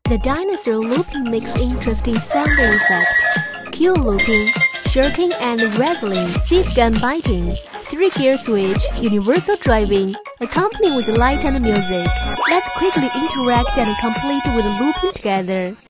The Dinosaur looping makes interesting sounding effect. Cue looping, shirking and rattling, seat gun biting, 3-gear switch, universal driving, accompanied with light and music. Let's quickly interact and complete with looping together.